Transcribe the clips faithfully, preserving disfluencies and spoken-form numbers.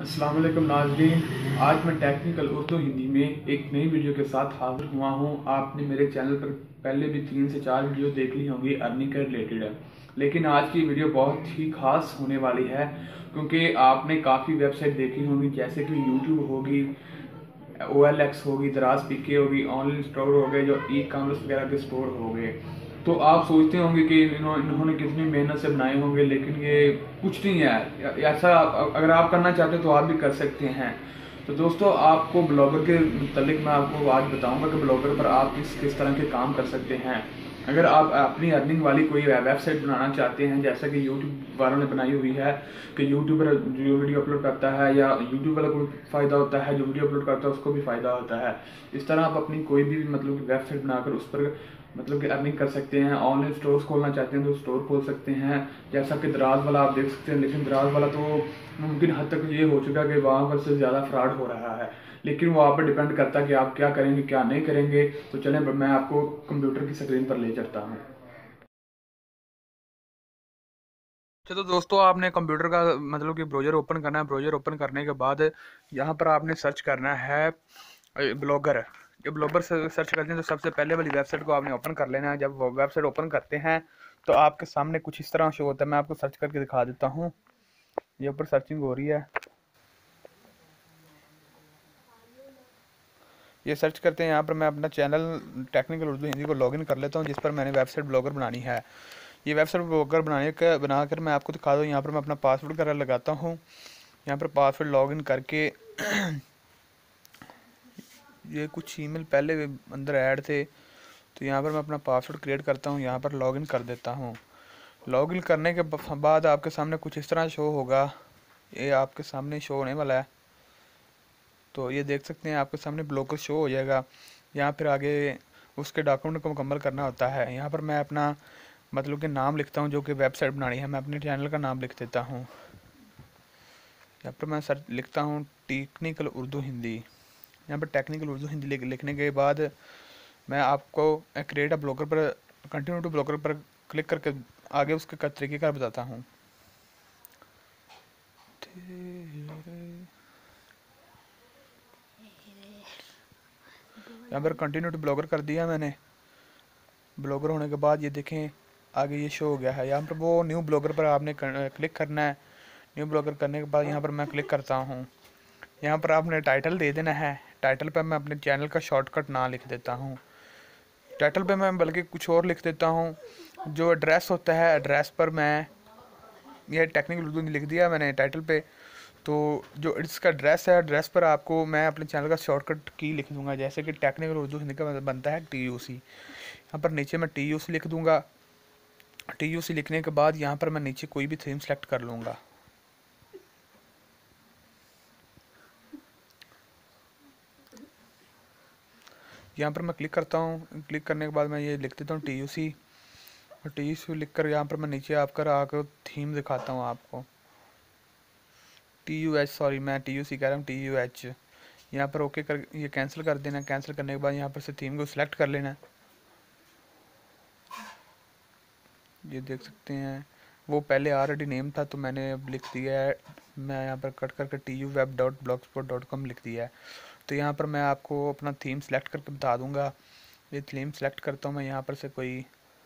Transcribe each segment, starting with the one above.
अस्सलाम वालेकुम नाज़रीन। आज मैं टेक्निकल उर्दू हिंदी में एक नई वीडियो के साथ हाजिर हुआ हूँ। आपने मेरे चैनल पर पहले भी तीन से चार वीडियो देख ली होंगी अर्निंग के रिलेटेड है, लेकिन आज की वीडियो बहुत ही खास होने वाली है क्योंकि आपने काफ़ी वेबसाइट देखी होंगी, जैसे कि यूट्यूब होगी, ओ एल एक्स होगी, दराज पीके होगी, ऑनलाइन स्टोर हो गए, जो ई कॉमर्स वगैरह के स्टोर हो गए। तो आप सोचते होंगे कि इन्होंने कितनी मेहनत से बनाए होंगे, लेकिन ये कुछ नहीं है। ऐसा अगर आप करना चाहते हो तो आप भी कर सकते हैं। तो दोस्तों, आपको ब्लॉगर के मतलब मैं आपको आज बताऊंगा कि ब्लॉगर पर आप किस किस तरह के काम कर सकते हैं। अगर आप अपनी अर्निंग वाली कोई वेबसाइट बनाना चाहते हैं, जैसा कि यूट्यूब वालों ने बनाई हुई है कि यूट्यूबर जो वीडियो अपलोड करता है या यूट्यूब वाला कोई फ़ायदा होता है, जो वीडियो अपलोड करता है उसको भी फ़ायदा होता है। इस तरह आप अपनी कोई भी मतलब वेबसाइट बनाकर उस पर मतलब कि अर्निंग कर सकते हैं। ऑनलाइन स्टोर्स खोलना चाहते हैं तो स्टोर खोल सकते हैं, जैसा कि दराज वाला आप देख सकते हैं। लेकिन दराज वाला तो मुमकिन हद तक ये हो चुका है कि वहाँ पर से ज़्यादा फ्रॉड हो रहा है, लेकिन वो आप पर डिपेंड करता है कि आप क्या करेंगे क्या नहीं करेंगे। तो चलें मैं आपको कंप्यूटर की स्क्रीन पर ले चलता हूँ। चलो दोस्तों, आपने कंप्यूटर का मतलब कि ब्राउज़र ओपन करना है। ब्राउज़र ओपन करने के बाद यहाँ पर आपने सर्च करना है ब्लॉगर। जब ब्लॉगर से सर्च करते हैं तो सबसे पहले वाली वेबसाइट को आपने ओपन कर लेना है। जब वो वेबसाइट ओपन करते हैं तो आपके सामने कुछ इस तरह शो होता है। मैं आपको सर्च करके दिखा देता हूँ। ये ऊपर सर्चिंग हो रही है, ये सर्च करते हैं। यहाँ पर मैं अपना चैनल टेक्निकल उर्दू हिंदी को लॉगिन कर लेता हूँ, जिस पर मैंने वेबसाइट ब्लॉगर बनानी है। ये वेबसाइट ब्लॉगर बनाने का बनाकर मैं आपको दिखा दूँ। यहाँ पर मैं अपना पासवर्ड वगैरह लगाता हूँ। यहाँ पर पासवर्ड लॉगिन करके ये कुछ ईमेल पहले अंदर ऐड थे, तो यहाँ पर मैं अपना पासवर्ड क्रिएट करता हूँ। यहाँ पर लॉगिन कर देता हूँ। लॉगिन करने के बाद आपके सामने कुछ इस तरह शो होगा। ये आपके सामने शो होने वाला है, तो ये देख सकते हैं आपके सामने ब्लॉगर शो हो जाएगा। यहाँ फिर आगे उसके डॉक्यूमेंट को मुकम्मल करना होता है। यहाँ पर मैं अपना मतलब कि नाम लिखता हूँ, जो कि वेबसाइट बनानी है। मैं अपने चैनल का नाम लिख देता हूँ। यहाँ पर मैं सर्च लिखता हूँ टेक्निकल उर्दू हिंदी। यहाँ पर टेक्निकल उर्दू हिंदी लिखने के बाद मैं आपको क्रिएट अ ब्लॉगर पर कंटिन्यू टू ब्लॉगर पर क्लिक करके आगे उसके तरीके का बताता हूँ। यहाँ पर कंटिन्यू टू ब्लॉगर कर दिया मैंने। ब्लॉगर होने के बाद ये देखें आगे ये शो हो गया है। यहाँ पर वो न्यू ब्लॉगर पर आपने क्लिक करना है। न्यू ब्लॉगर करने के बाद यहाँ पर मैं क्लिक करता हूँ। यहाँ पर आपने टाइटल दे देना है। टाइटल पर मैं अपने चैनल का शॉर्टकट नाम लिख देता हूँ। टाइटल पे मैं बल्कि कुछ और लिख देता हूँ। जो एड्रेस होता है, एड्रेस पर मैं ये टेक्निकल उर्दू लिख दिया मैंने टाइटल पे। तो जो इसका एड्रेस है, एड्रेस पर आपको मैं अपने चैनल का शॉर्टकट की लिख दूंगा, जैसे कि टेक्निकल उर्दू हिंदी का बनता है टी यू सी। यहाँ पर नीचे मैं टी यू सी लिख दूंगा। टी यू सी लिखने के बाद यहाँ पर मैं नीचे कोई भी थीम सेलेक्ट कर लूँगा। यहाँ पर मैं क्लिक करता हूँ। क्लिक करने के बाद मैं ये लिख देता हूँ टी यू सी। और टी यू सी लिख कर यहाँ पर मैं नीचे आकर आकर थीम दिखाता हूँ आपको। टी यू एच सॉरी मैं टी यू सी कह रहा हूँ, टी यू एच। यहाँ पर ओके कर ये कैंसिल कर देना। कैंसिल करने के बाद यहाँ पर से थीम को सिलेक्ट कर लेना। ये देख सकते हैं वो पहले ऑलरेडी नेम था, तो मैंने अब लिख दिया है। मैं यहाँ पर कट करके T U web dot blog spot dot com लिख दिया है। तो यहाँ पर मैं आपको अपना थीम सेलेक्ट करके बता दूंगा। ये थीम सेलेक्ट करता हूँ मैं यहाँ पर से कोई,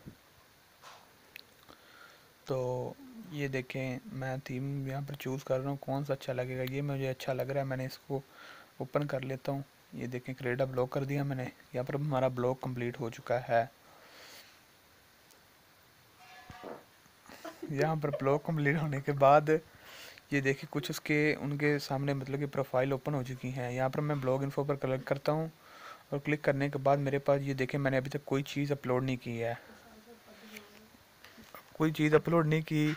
तो ये देखें मैं थीम यहाँ पर चूज़ कर रहा हूँ कौन सा अच्छा लगेगा। ये मुझे अच्छा लग रहा है, मैंने इसको ओपन कर लेता हूँ। ये देखें क्रिएट अ ब्लॉग कर दिया मैंने। यहाँ पर हमारा ब्लॉग कंप्लीट हो चुका है। यहाँ पर ब्लॉग कंप्लीट होने के बाद ये देखिए कुछ उसके उनके सामने मतलब कि प्रोफाइल ओपन हो चुकी हैं। यहाँ पर मैं ब्लॉग इन्फो पर क्लिक करता हूँ और क्लिक करने के बाद मेरे पास ये देखें मैंने अभी तक कोई चीज़ अपलोड नहीं की है। कोई चीज़ अपलोड नहीं की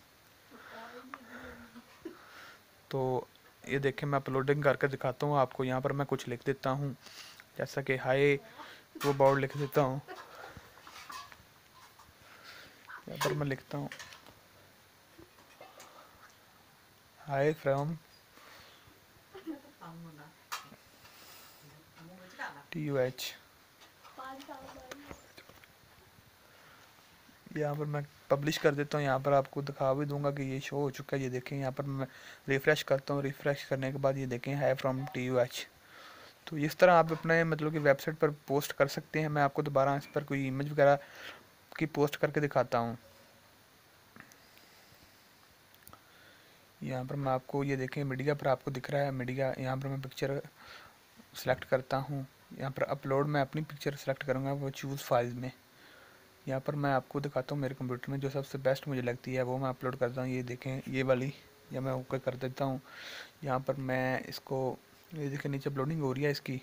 तो ये देखें मैं अपलोडिंग करके दिखाता हूँ आपको। यहाँ पर मैं कुछ लिख देता हूँ, जैसा कि हाय वो बोर्ड लिख देता हूँ। यहाँ पर मैं लिखता हूँ hi from T U H. यहाँ पर मैं पब्लिश कर देता हूँ। यहाँ पर आपको दिखा भी दूंगा कि ये शो हो चुका है। ये देखें यहाँ पर मैं रिफ़्रेश करता हूँ। रिफ़्रेश करने के बाद ये देखें है फ्रॉम टी यू एच। तो इस तरह आप अपने मतलब कि वेबसाइट पर पोस्ट कर सकते हैं। मैं आपको दोबारा इस पर कोई इमेज वगैरह की पोस्ट करके दिखाता हूँ। यहाँ पर मैं आपको ये देखें मीडिया पर आपको दिख रहा है मीडिया। यहाँ पर मैं पिक्चर सेलेक्ट करता हूँ। यहाँ पर अपलोड मैं अपनी पिक्चर सेलेक्ट करूँगा, वो चूज़ फाइल में। यहाँ पर मैं आपको दिखाता हूँ मेरे कंप्यूटर में जो सबसे बेस्ट मुझे लगती है वो मैं अपलोड करता हूँ। ये देखें ये वाली, या मैं ओके कर देता हूँ। यहाँ पर मैं इसको, ये देखें नीचे अपलोडिंग हो रही है इसकी।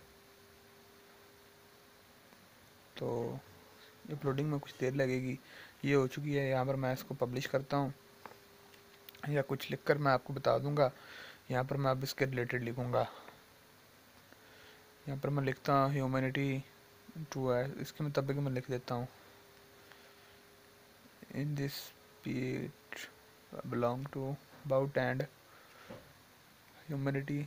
तो अपलोडिंग में कुछ देर लगेगी। ये हो चुकी है। यहाँ पर मैं इसको पब्लिश करता हूँ, या कुछ लिख कर मैं आपको बता दूंगा। यहाँ पर मैं अब इसके रिलेटेड लिखूँगा। यहाँ पर मैं लिखता हूँ ह्यूमैनिटी टू है, इसके मुताबिक मैं लिख देता हूँ। In this speech belong to about and humanity.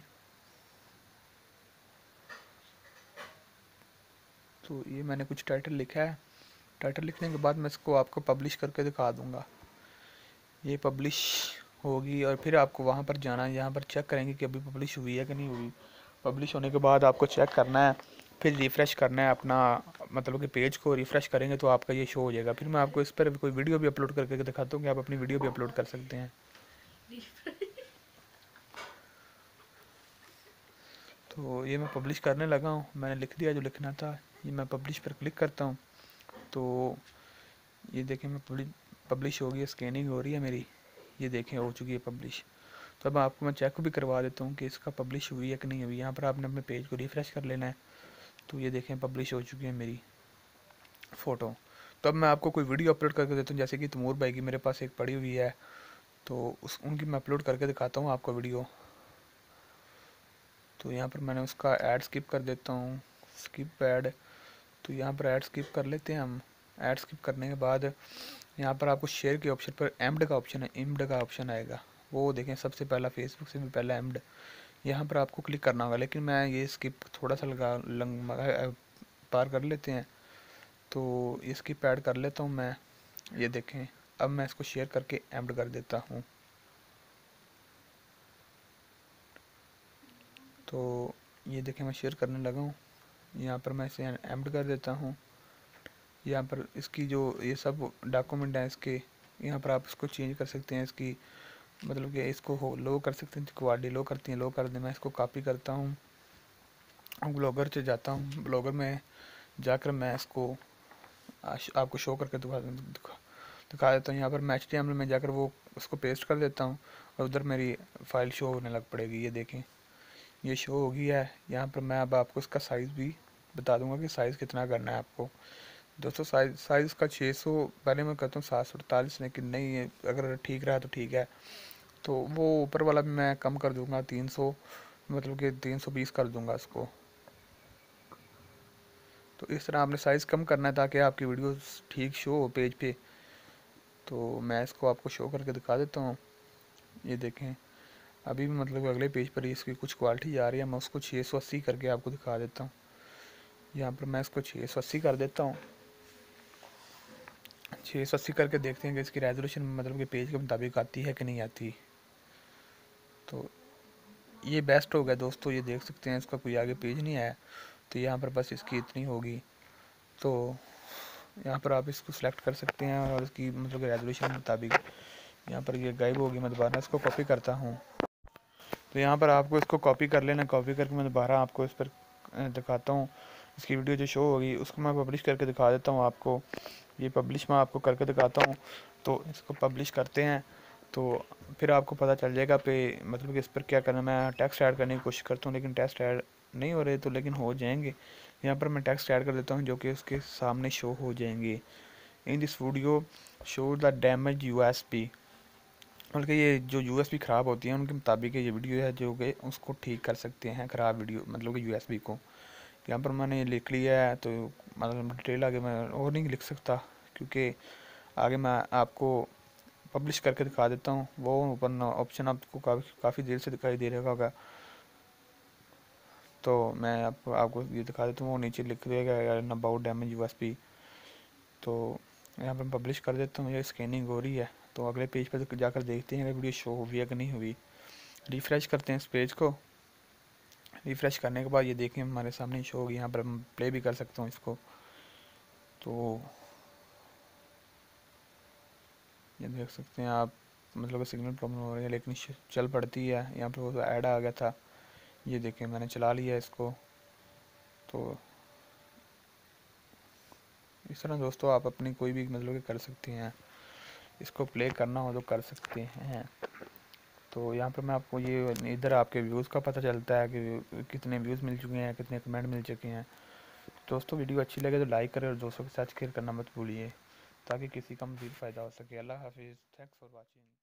तो ये मैंने कुछ टाइटल लिखा है। टाइटल लिखने के बाद मैं इसको आपको पब्लिश करके दिखा दूंगा। ये पब्लिश होगी और फिर आपको वहाँ पर जाना है। यहाँ पर चेक करेंगे कि अभी पब्लिश हुई है कि नहीं हुई। पब्लिश होने के बाद आपको चेक करना है, फिर रिफ़्रेश करना है अपना मतलब कि पेज को रिफ़्रेश करेंगे तो आपका ये शो हो जाएगा। फिर मैं आपको इस पर कोई वीडियो भी अपलोड करके दिखाता हूँ कि आप अपनी वीडियो भी अपलोड कर सकते हैं। तो ये मैं पब्लिश करने लगा हूँ, मैंने लिख दिया जो लिखना था। ये मैं पब्लिश पर क्लिक करता हूँ तो ये देखें मैं पब्लिश पब्लिश हो गई, स्कैनिंग हो रही है मेरी। ये देखें हो चुकी है पब्लिश। तो अब आपको मैं चेक भी करवा देता हूँ कि इसका पब्लिश हुई है कि नहीं हुई। यहाँ पर आपने अपने पेज को रिफ़्रेश कर लेना है। तो ये देखें पब्लिश हो चुकी है मेरी फ़ोटो। तो अब मैं आपको कोई वीडियो अपलोड करके देता हूँ, जैसे कि तमूर भाई की मेरे पास एक पड़ी हुई है, तो उस उनकी मैं अपलोड करके दिखाता हूँ आपको वीडियो। तो यहाँ पर मैंने उसका ऐड स्किप कर देता हूँ, स्किप ऐड। तो यहाँ पर ऐड स्किप कर लेते हैं हम। ऐड स्किप करने के बाद यहाँ पर आपको शेयर के ऑप्शन पर एम्ड का ऑप्शन है, एम्ड का ऑप्शन आएगा। वो देखें सबसे पहला फेसबुक से भी पहला एम्ड, यहाँ पर आपको क्लिक करना होगा। लेकिन मैं ये स्किप थोड़ा सा लगा लंग पार कर लेते हैं। तो ये स्किप ऐड कर लेता हूँ मैं। ये देखें अब मैं इसको शेयर करके एम्ड कर देता हूँ। तो ये देखें मैं शेयर करने लगा हूँ। यहाँ पर मैं इसे एम्ड कर देता हूँ। यहाँ पर इसकी जो ये सब डॉक्यूमेंट हैं इसके, यहाँ पर आप इसको चेंज कर सकते हैं। इसकी मतलब कि इसको हो लो कर सकते हैं, क्वालिटी लो करती हैं लो कर दें। मैं इसको कॉपी करता हूँ, ब्लॉगर से जाता हूँ। ब्लॉगर में जाकर मैं इसको आपको शो करके दिखा दिखा, दिखा देता हूँ। यहाँ पर मैं एच टी एम एल में जाकर वो उसको पेस्ट कर देता हूँ और उधर मेरी फ़ाइल शो होने लग पड़ेगी। ये देखें ये शो हो गई है। यहाँ पर मैं अब आपको इसका साइज़ भी बता दूंगा कि साइज़ कितना करना है आपको। दोस्तों साइज साइज़ का छः सौ पहले मैं कहता हूँ सात सौ अड़तालीस, लेकिन नहीं है, अगर ठीक रहा तो ठीक है। तो वो ऊपर वाला भी मैं कम कर दूंगा, तीन सौ मतलब कि तीन सौ बीस कर दूंगा इसको। तो इस तरह आपने साइज़ कम करना है ताकि आपकी वीडियो ठीक शो हो पेज पे। तो मैं इसको आपको शो करके दिखा देता हूँ। ये देखें अभी भी मतलब अगले पेज पर इसकी कुछ क्वालिटी आ रही है। मैं उसको छः सौ अस्सी करके आपको दिखा देता हूँ। यहाँ पर मैं इसको छः सौ अस्सी कर देता हूँ। छः सौ अस्सी करके देखते हैं कि इसकी रेजोल्यूशन मतलब कि पेज के मुताबिक आती है कि नहीं आती। तो ये बेस्ट हो गया दोस्तों। ये देख सकते हैं इसका कोई आगे पेज नहीं आया। तो यहाँ पर बस इसकी इतनी होगी। तो यहाँ पर आप इसको सिलेक्ट कर सकते हैं और इसकी मतलब रेजोल्यूशन के मुताबिक यहाँ पर ये गायब होगी। मैं दोबारा इसको कॉपी करता हूँ। तो यहाँ पर आपको इसको कॉपी कर लेना। कॉपी करके मैं दोबारा आपको इस पर दिखाता हूँ। इसकी वीडियो जो शो होगी उसको मैं पब्लिश करके दिखा देता हूँ आपको। ये पब्लिश मैं आपको करके दिखाता हूँ। तो इसको पब्लिश करते हैं तो फिर आपको पता चल जाएगा पे मतलब कि इस पर क्या करना। मैं टेक्स्ट ऐड करने की कोशिश करता हूँ लेकिन टेक्स्ट ऐड नहीं हो रहे, तो लेकिन हो जाएंगे। यहाँ पर मैं टेक्स्ट ऐड कर देता हूँ जो कि उसके सामने शो हो जाएंगे। In this video show the damage U S B, बल्कि ये जो यू एस बी ख़राब होती है उनके मुताबिक ये वीडियो है जो कि उसको ठीक कर सकते हैं ख़राब वीडियो मतलब कि यू एस बी को। यहाँ पर मैंने लिख लिया है। तो मतलब डिटेल आगे मैं और नहीं लिख सकता क्योंकि आगे मैं आपको पब्लिश करके दिखा देता हूँ। वो ऊपर ऑप्शन आपको काफ़ी काफ़ी देर से दिखाई दे रहा होगा। तो मैं आपको आपको ये दिखा देता हूँ। वो नीचे लिख देगा about damage U S B. तो यहाँ पर पब्लिश कर देता हूँ, ये स्कैनिंग हो रही है। तो अगले पेज पर तो जाकर देखते हैं कि वीडियो शो हुई है कि नहीं हुई। रिफ़्रेश करते हैं इस पेज को। रिफ़्रेश करने के बाद ये देखें हमारे सामने शो होगी। यहाँ पर हम प्ले भी कर सकते हो इसको। तो ये देख सकते हैं आप, मतलब सिग्नल प्रॉब्लम हो रही है लेकिन चल पड़ती है। यहाँ पर वो ऐड आ गया था, ये देखें मैंने चला लिया इसको। तो इस तरह दोस्तों आप अपनी कोई भी मतलब कि कर सकते हैं, इसको प्ले करना हो तो कर सकते हैं। तो यहाँ पर मैं आपको ये इधर आपके व्यूज़ का पता चलता है कि कितने व्यूज़ मिल चुके हैं, कितने कमेंट मिल चुके हैं। दोस्तों वीडियो अच्छी लगे तो लाइक करें और दोस्तों के साथ शेयर करना मत भूलिए, ताकि किसी का मज़ीद फ़ायदा हो सके। अल्लाह हाफिज़, थैंक्स फॉर वॉचिंग।